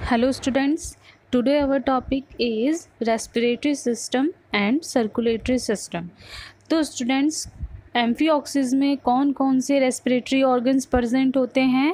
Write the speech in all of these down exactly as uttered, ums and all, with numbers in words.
Hello students, today our topic is respiratory system and circulatory system. तो students amphioxus में कौन कौन से रेस्पिरेटरी ऑर्गन्स प्रेजेंट होते हैं।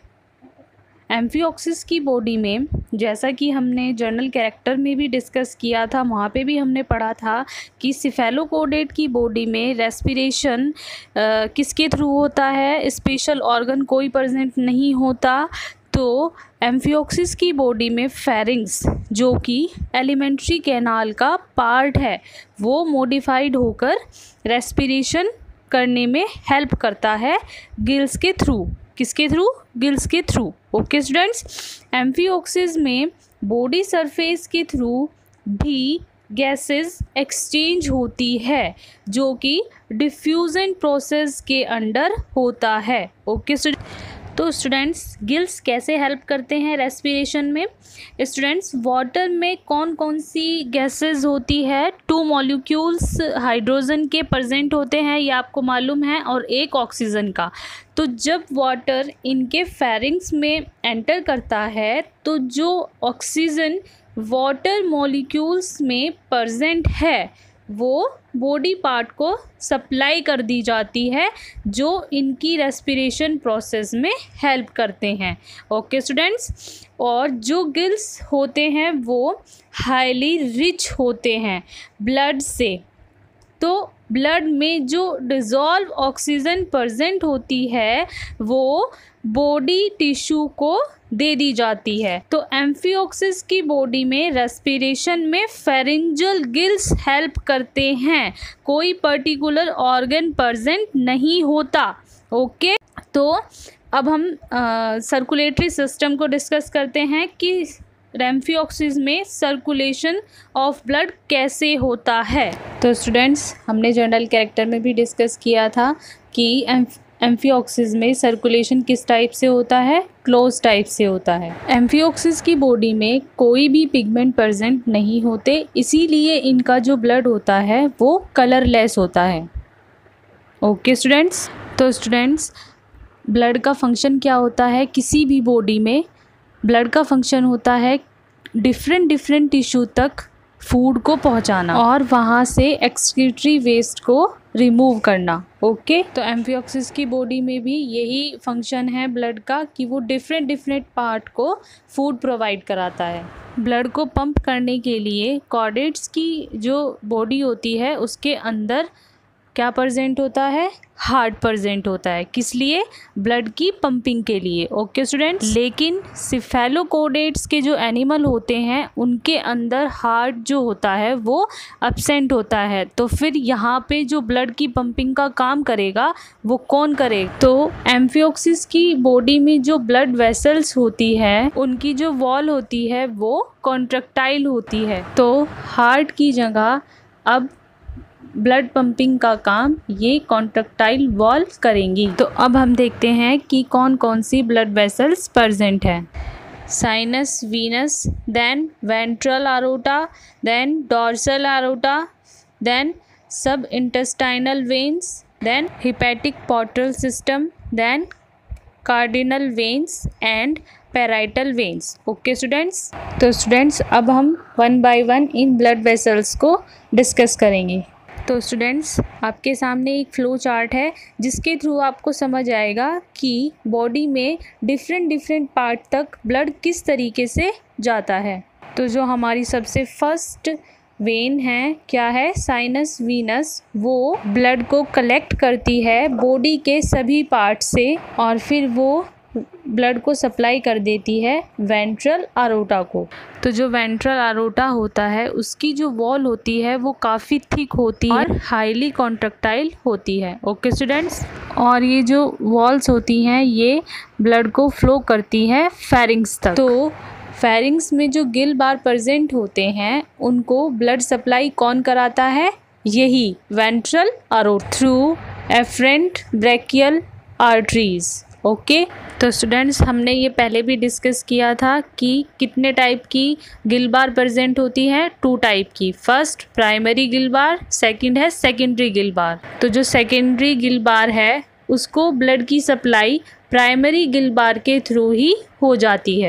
एम्फीऑक्सिस की बॉडी में, जैसा कि हमने जर्नल कैरेक्टर में भी डिस्कस किया था, वहाँ पे भी हमने पढ़ा था कि सिफेलोकोडेट की बॉडी में रेस्पिरेशन किसके थ्रू होता है, स्पेशल ऑर्गन कोई प्रेजेंट नहीं होता। तो एम्फीऑक्सिस की बॉडी में फेरिंग्स, जो कि एलिमेंट्री कैनाल का पार्ट है, वो मॉडिफाइड होकर रेस्पिरेशन करने में हेल्प करता है गिल्स के थ्रू। किसके थ्रू? गिल्स के थ्रू। ओके स्टूडेंट्स, एम्फीऑक्सिस में बॉडी सरफेस के थ्रू भी गैसेस एक्सचेंज होती है, जो कि डिफ्यूजन प्रोसेस के अंडर होता है। ओके स्टूडेंट, तो स्टूडेंट्स गिल्स कैसे हेल्प करते हैं रेस्पिरेशन में। स्टूडेंट्स वाटर में कौन कौन सी गैसेस होती है? टू मॉलिक्यूल्स हाइड्रोजन के प्रेजेंट होते हैं, ये आपको मालूम है, और एक ऑक्सीजन का। तो जब वाटर इनके फेरिंग्स में एंटर करता है तो जो ऑक्सीजन वाटर मॉलिक्यूल्स में प्रेजेंट है वो बॉडी पार्ट को सप्लाई कर दी जाती है, जो इनकी रेस्पिरेशन प्रोसेस में हेल्प करते हैं। ओके स्टूडेंट्स, और जो गिल्स होते हैं वो हाईली रिच होते हैं ब्लड से। तो ब्लड में जो डिज़ोल्व ऑक्सीजन प्रेजेंट होती है वो बॉडी टिश्यू को दे दी जाती है। तो एम्फीऑक्सिस की बॉडी में रेस्पिरेशन में फेरिंजल गिल्स हेल्प करते हैं, कोई पर्टिकुलर ऑर्गन प्रेजेंट नहीं होता। ओके, तो अब हम सर्कुलेटरी सिस्टम को डिस्कस करते हैं कि एम्फीऑक्सिस में सर्कुलेशन ऑफ ब्लड कैसे होता है। तो स्टूडेंट्स हमने जर्नल कैरेक्टर में भी डिस्कस किया था कि एम्फीऑक्सिस में सर्कुलेशन किस टाइप से होता है, क्लोज टाइप से होता है। एम्फीऑक्सिस की बॉडी में कोई भी पिगमेंट प्रेजेंट नहीं होते, इसीलिए इनका जो ब्लड होता है वो कलरलेस होता है। ओके स्टूडेंट्स, तो स्टूडेंट्स ब्लड का फंक्शन क्या होता है? किसी भी बॉडी में ब्लड का फंक्शन होता है डिफरेंट डिफरेंट टिश्यू तक फूड को पहुंचाना और वहाँ से एक्सक्रीटरी वेस्ट को रिमूव करना। ओके, तो एम्फीऑक्सिस की बॉडी में भी यही फंक्शन है ब्लड का कि वो डिफरेंट डिफरेंट पार्ट को फूड प्रोवाइड कराता है। ब्लड को पंप करने के लिए कॉर्डेट्स की जो बॉडी होती है उसके अंदर क्या प्रेजेंट होता है? हार्ट प्रेजेंट होता है। किस लिए? ब्लड की पंपिंग के लिए। ओके स्टूडेंट्स, लेकिन सिफेलोकोडेट्स के जो एनिमल होते हैं उनके अंदर हार्ट जो होता है वो एब्सेंट होता है। तो फिर यहाँ पे जो ब्लड की पंपिंग का काम करेगा वो कौन करेगा? तो एम्फीऑक्सिस की बॉडी में जो ब्लड वेसल्स होती है उनकी जो वॉल होती है वो कॉन्ट्रैक्टाइल होती है। तो हार्ट की जगह अब ब्लड पंपिंग का काम ये कॉन्ट्रैक्टाइल वॉल करेंगी। तो अब हम देखते हैं कि कौन कौन सी ब्लड वेसल्स प्रेजेंट है। Sinus, venosus, then ventral aorta, then dorsal aorta, then sub intestinal veins, then hepatic portal system, then cardinal veins and parietal veins. Okay students, तो स्टूडेंट्स अब हम वन बाय वन इन blood vessels को discuss करेंगे। तो students आपके सामने एक फ्लो चार्ट है जिसके थ्रू आपको समझ आएगा कि बॉडी में डिफरेंट डिफरेंट पार्ट तक ब्लड किस तरीके से जाता है। तो जो हमारी सबसे फर्स्ट वेन है क्या है? साइनस वीनस, वो ब्लड को कलेक्ट करती है बॉडी के सभी पार्ट से और फिर वो ब्लड को सप्लाई कर देती है वेंट्रल आरोटा को। तो जो वेंट्रल आरोटा होता है उसकी जो वॉल होती है वो काफ़ी थिक होती है और हाईली कॉन्ट्रैक्टाइल होती है। ओके स्टूडेंट्स, और ये जो वॉल्स होती हैं ये ब्लड को फ्लो करती है फेरिंग्स तक। तो फेरिंग्स में जो गिल बार प्रेजेंट होते हैं उनको ब्लड सप्लाई कौन कराता है? यही ventral aorta through efferent branchial arteries. Okay, तो स्टूडेंट्स हमने ये पहले भी डिस्कस किया था कि कितने टाइप की गिल बार प्रेजेंट होती है? टू टाइप की। First primary gill bar, second है सेकेंडरी गिल बार। तो जो सेकेंडरी गिल बार है उसको ब्लड की सप्लाई प्राइमरी गिल बार के थ्रू ही हो जाती है।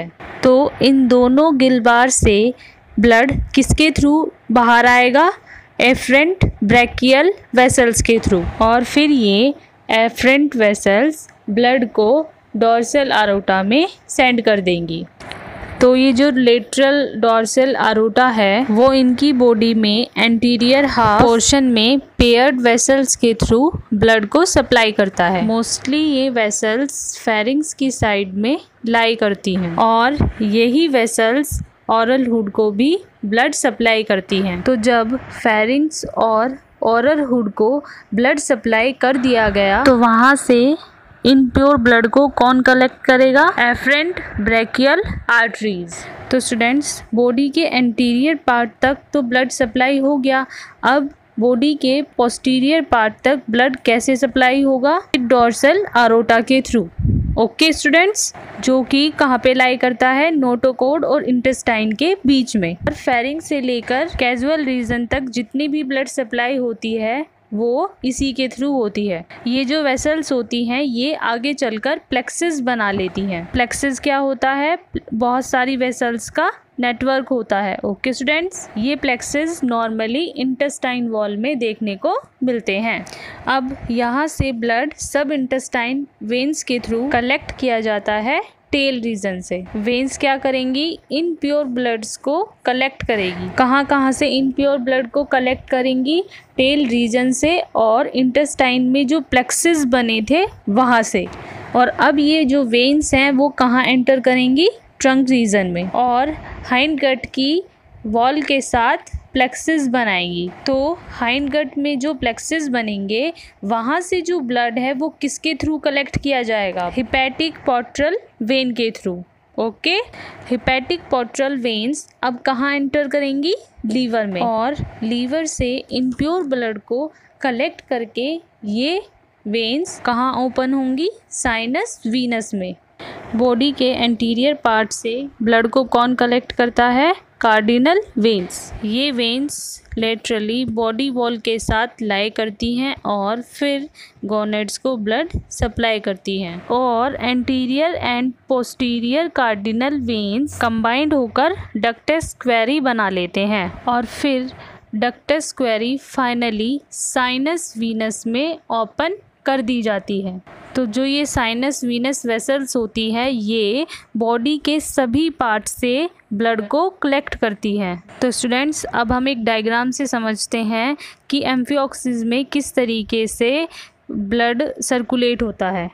तो इन दोनों गिलबार से ब्लड किसके थ्रू बाहर आएगा? एफरेंट ब्रैकियल वेसल्स के थ्रू। और फिर ये एफरेंट वेसल्स ब्लड को डॉर्सल आरोटा में सेंड कर देंगी। तो ये जो लेटरल डॉर्सल आरोटा है वो इनकी बॉडी में एंटीरियर हाफ पोर्शन में पेयर्ड वेसल्स के थ्रू ब्लड को सप्लाई करता है। मोस्टली ये वेसल्स फेरिंग्स की साइड में लाई करती हैं और यही वेसल्स ऑरल हुड को भी ब्लड सप्लाई करती हैं। तो जब फेरिंग्स और ऑरल हुड को ब्लड सप्लाई कर दिया गया तो वहाँ से इनप्योर ब्लड को कौन कलेक्ट करेगा? Efferent branchial arteries. So students, body के एंटीरियर पार्ट तक तो ब्लड सप्लाई हो गया, अब बॉडी के पोस्टीरियर पार्ट तक ब्लड कैसे सप्लाई होगा? डॉर्सल आरोटा के थ्रू। ओके स्टूडेंट्स, जो कि कहाँ पे लाई करता है? नोटोकॉर्ड और इंटेस्टाइन के बीच में। और फेरिंग से लेकर कैजुअल रीजन तक जितनी भी ब्लड सप्लाई होती है वो इसी के थ्रू होती है। ये जो वेसल्स होती हैं ये आगे चलकर प्लेक्सिस बना लेती हैं। प्लेक्सिस क्या होता है? बहुत सारी वेसल्स का नेटवर्क होता है। ओके स्टूडेंट्स, ये प्लेक्सिस नॉर्मली इंटेस्टाइन वॉल में देखने को मिलते हैं। अब यहाँ से ब्लड सब इंटेस्टाइन वेन्स के थ्रू कलेक्ट किया जाता है टेल रीजन से। वेन्स क्या करेंगी? इनप्योर ब्लड्स को कलेक्ट करेगी। कहाँ कहाँ से इनप्योर ब्लड को कलेक्ट करेंगी? टेल रीजन से और इंटेस्टाइन में जो प्लेक्सिस बने थे वहाँ से। और अब ये जो वेन्स हैं वो कहाँ एंटर करेंगी? ट्रंक रीजन में, और हाइंड गट की वॉल के साथ प्लेक्सिस बनाएंगी। तो हाइंड गट में जो प्लेक्सिस बनेंगे वहाँ से जो ब्लड है वो किसके थ्रू कलेक्ट किया जाएगा? हिपैटिक पोर्टल वेन के through. Okay, hepatic portal veins अब कहाँ एंटर करेंगी? लीवर में, और लीवर से इनप्योर ब्लड को कलेक्ट करके ये वेन्स कहाँ ओपन होंगी? साइनस वीनस में। बॉडी के एंटीरियर पार्ट से ब्लड को कौन कलेक्ट करता है? Cardinal veins. ये वेन्स लेटरली बॉडी वॉल के साथ लाई करती हैं और फिर गोनेड्स को ब्लड सप्लाई करती हैं। और anterior and posterior cardinal veins combined होकर डक्टस स्क्वेरी बना लेते हैं और फिर ductus cuvieri finally sinus venosus में ओपन कर दी जाती है। तो जो ये साइनस वीनस वेसल्स होती है ये बॉडी के सभी पार्ट से ब्लड को कलेक्ट करती है। तो स्टूडेंट्स, अब हम एक डायग्राम से समझते हैं कि एम्फिओक्सिस में किस तरीके से ब्लड सर्कुलेट होता है।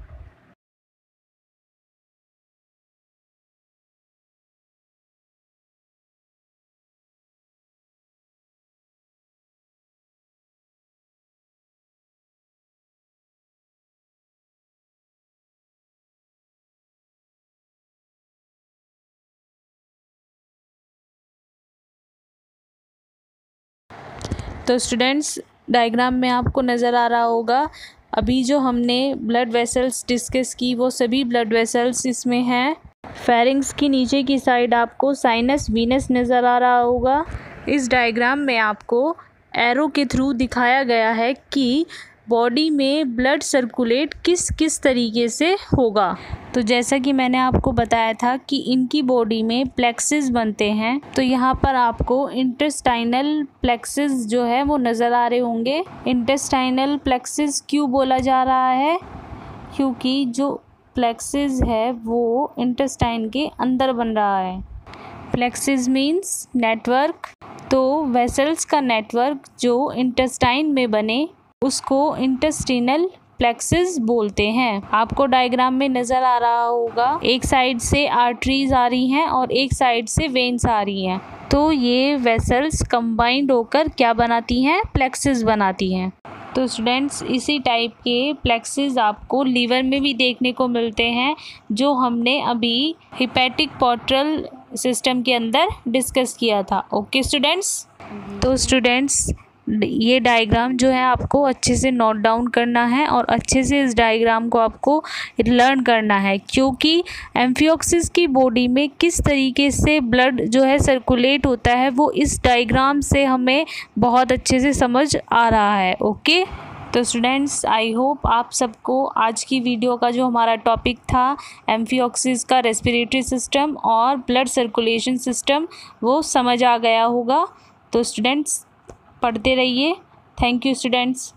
तो स्टूडेंट्स, डायग्राम में आपको नज़र आ रहा होगा अभी जो हमने ब्लड वेसल्स डिस्कस की वो सभी ब्लड वेसल्स इसमें हैं। फेरिंग्स की नीचे की साइड आपको साइनस वीनस नज़र आ रहा होगा। इस डायग्राम में आपको एरो के थ्रू दिखाया गया है कि बॉडी में ब्लड सर्कुलेट किस किस तरीके से होगा। तो जैसा कि मैंने आपको बताया था कि इनकी बॉडी में प्लेक्सिस बनते हैं, तो यहाँ पर आपको इंटेस्टाइनल प्लेक्सिस जो है वो नज़र आ रहे होंगे। इंटेस्टाइनल प्लेक्सिस क्यों बोला जा रहा है? क्योंकि जो प्लेक्सिस है वो इंटेस्टाइन के अंदर बन रहा है। Plexus means network. तो वेसल्स का नेटवर्क जो इंटेस्टाइन में बने उसको इंटेस्टिनल प्लेक्सिस बोलते हैं। आपको डायग्राम में नज़र आ रहा होगा एक साइड से आर्टरीज आ रही हैं और एक साइड से वेन्स आ रही हैं। तो ये वेसल्स कंबाइंड होकर क्या बनाती हैं? प्लेक्सिस बनाती हैं। तो स्टूडेंट्स, इसी टाइप के प्लेक्सिस आपको लीवर में भी देखने को मिलते हैं जो हमने अभी हिपैटिक पोर्टल सिस्टम के अंदर डिस्कस किया था। ओके स्टूडेंट्स, तो स्टूडेंट्स ये डायग्राम जो है आपको अच्छे से नोट डाउन करना है और अच्छे से इस डायग्राम को आपको लर्न करना है, क्योंकि एम्फिओक्सिस की बॉडी में किस तरीके से ब्लड जो है सर्कुलेट होता है वो इस डायग्राम से हमें बहुत अच्छे से समझ आ रहा है। ओके, तो स्टूडेंट्स, आई होप आप सबको आज की वीडियो का जो हमारा टॉपिक था एम्फिऑक्सिस का रेस्पिरेटरी सिस्टम और ब्लड सर्कुलेशन सिस्टम वो समझ आ गया होगा। तो स्टूडेंट्स पढ़ते रहिए। Thank you students.